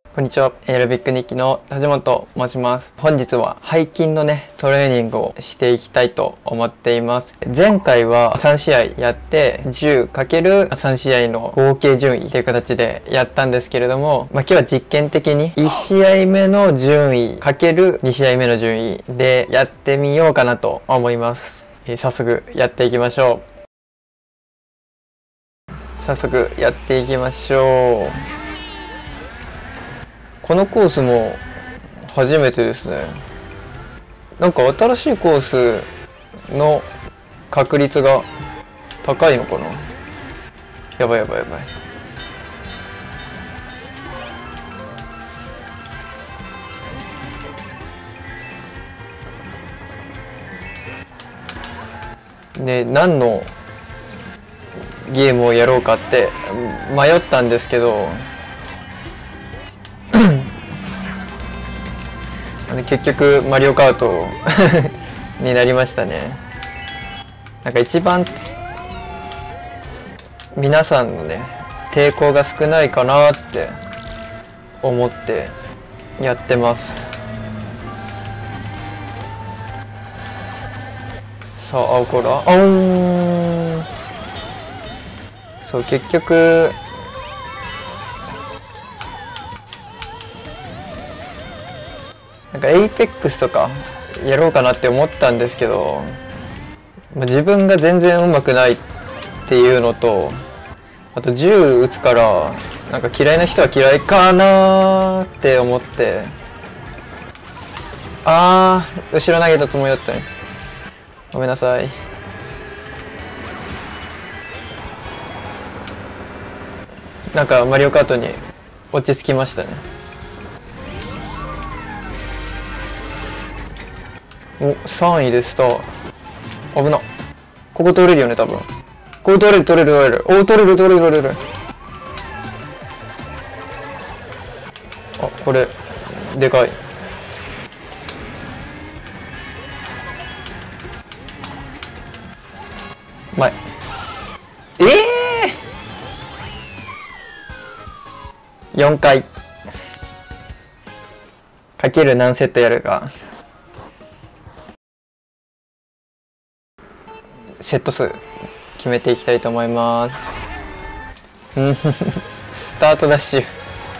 こんにちは。エアロビック日記の田島と申します。本日は背筋のトレーニングをしていきたいと思っています。前回は3試合やって 10×3 試合の合計順位という形でやったんですけれども、今日は実験的に1試合目の順位 ×2 試合目の順位でやってみようかなと思います。早速やっていきましょう。早速やっていきましょう。このコースも初めてですね。なんか新しいコースの確率が高いのかな。やばいやばいやばい。で、何のゲームをやろうかって迷ったんですけど結局マリオカートになりましたね。なんか一番皆さんの抵抗が少ないかなって思ってやってます。さあ青コーラそう結局なんかエイペックスとかやろうかなって思ったんですけど、自分が全然上手くないっていうのと、あと銃撃つからなんか嫌いな人は嫌いかなって思って、後ろ投げたつもりだったね。ごめんなさい。なんかマリオカートに落ち着きましたね。お、3位でした。危な。ここ通れるよね、多分。ここ通れる。お、通れる。これ、でかい。前。4回。かける何セットやるか。セット数決めていきたいと思います。スタートダッシュ。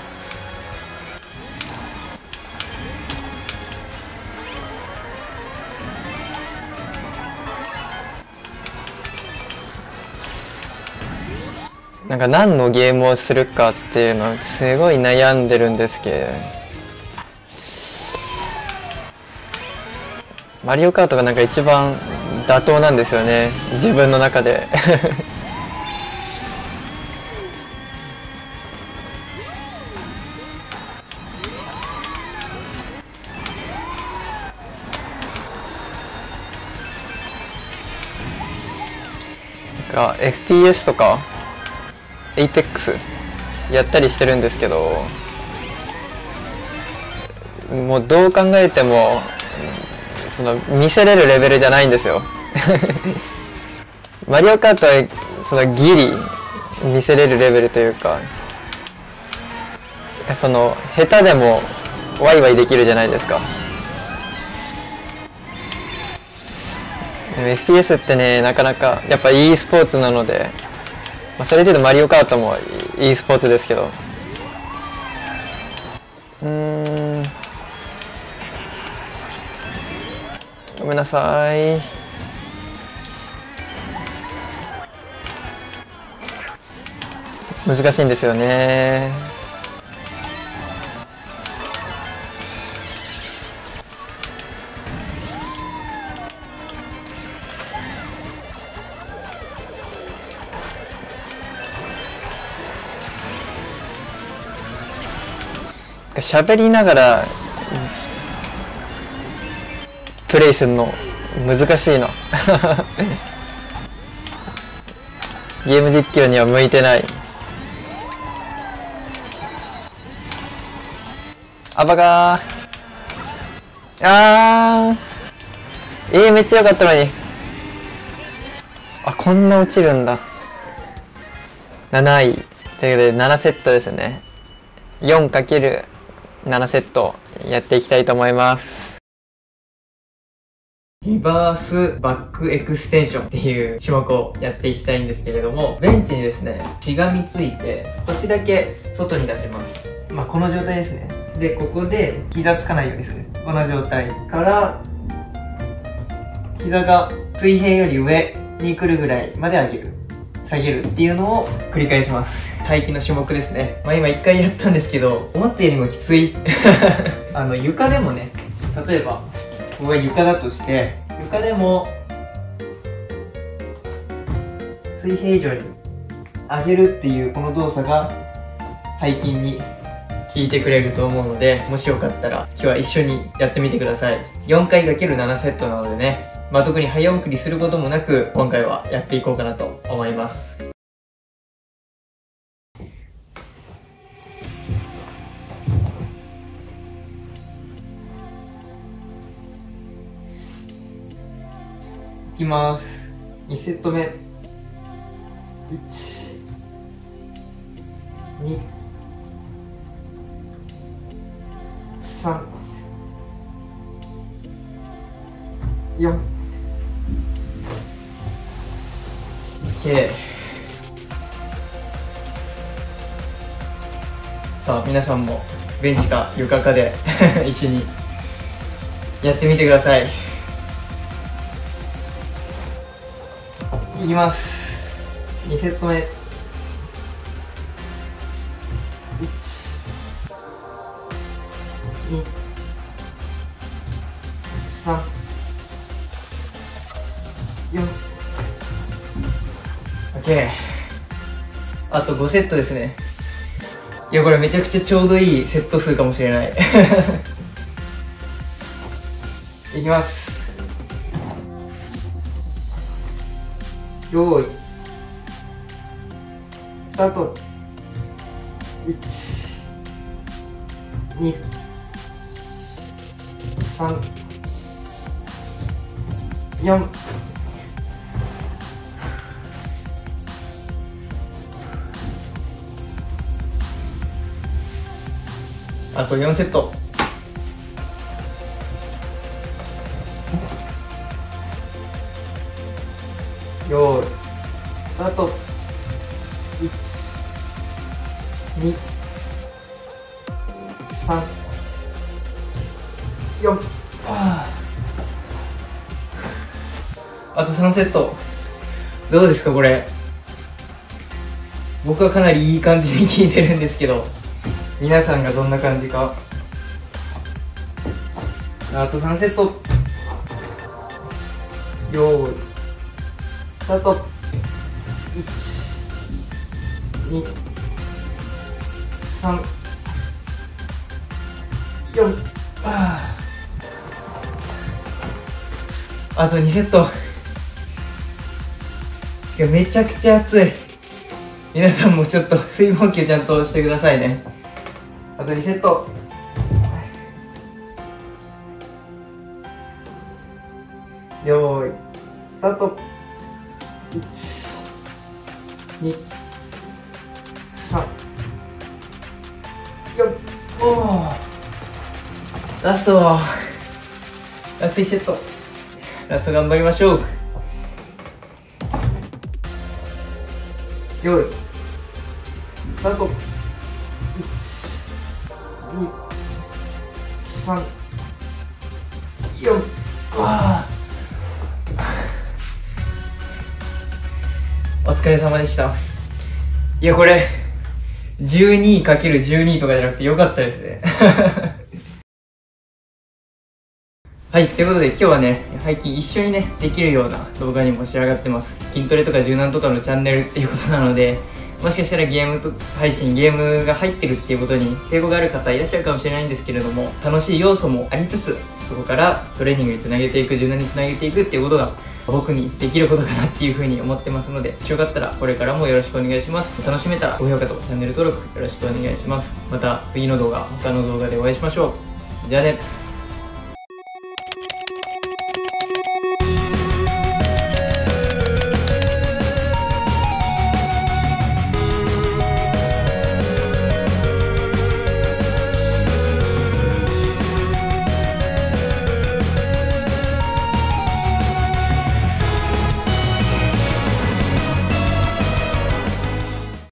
なんか何のゲームをするかっていうのすごい悩んでるんですけど、マリオカートがなんか一番妥当なんですよね、自分の中で。なんか FPS とか APEX やったりしてるんですけど、もうどう考えてもその見せれるレベルじゃないんですよ。マリオカートはそのギリ見せれるレベルというか、その下手でもワイワイできるじゃないですか。FPS ってね、なかなかやっぱ e スポーツなので、それで言うとマリオカートも e スポーツですけど、ごめんなさい。難しいんですよね。喋りながらプレイするの難しいな。ゲーム実況には向いてない。バカー。めっちゃ良かったのに。こんな落ちるんだ。7位ということで7セットですね。4× 7セットやっていきたいと思います。リバースバックエクステンションっていう種目をやっていきたいんですけれども、ベンチにですね、しがみついて腰だけ外に出します。この状態ですね。で、ここで膝つかないようにする。この状態から膝が水平より上に来るぐらいまで上げる、下げるっていうのを繰り返します。背筋の種目ですね。今1回やったんですけど、思ったよりもきつい床でもね、例えばここが床だとして、床でも水平以上に上げるっていうこの動作が背筋に効いてくれると思うので、もしよかったら今日は一緒にやってみてください。4回 ×7 セットなのでね、特に早送りすることもなく今回はやっていこうかなと思います。いきます。2セット目。1、2、3、4。OK。さあ、皆さんもベンチか床かで一緒にやってみてください。いきます。2セット目。1、2、3、4。OK。あと5セットですね。いや、これめちゃくちゃちょうどいいセット数かもしれない。いきます。用意スタート。1、2、3、4。あと4セット。よーいスタート。1、2、3、4。あと3セット。どうですかこれ。僕はかなりいい感じに効いてるんですけど、皆さんがどんな感じか。あと3セット。よーいスタート。1、2、3、4。あと2セット。いや、めちゃくちゃ暑い。皆さんもちょっと水分補給ちゃんとしてくださいね。あと2セット。よーいスタート。1、2、3、4。ラスト1セット。ラスト頑張りましょう。よーいスタート。1、2、3、4。お疲れ様でした。いや、これ 12×12 とかじゃなくてよかったですね。はい、ということで今日はね、背筋一緒にね、できるような動画にも仕上がってます。筋トレとか柔軟とかのチャンネルっていうことなので、もしかしたらゲーム配信、ゲームが入ってるっていうことに抵抗がある方いらっしゃるかもしれないんですけれども、楽しい要素もありつつ、そこからトレーニングにつなげていく、柔軟につなげていくっていうことが僕にできることかなっていうふうに思ってますので、もしよかったらこれからもよろしくお願いします。楽しめたら高評価とチャンネル登録よろしくお願いします。また次の動画、他の動画でお会いしましょう。じゃあね。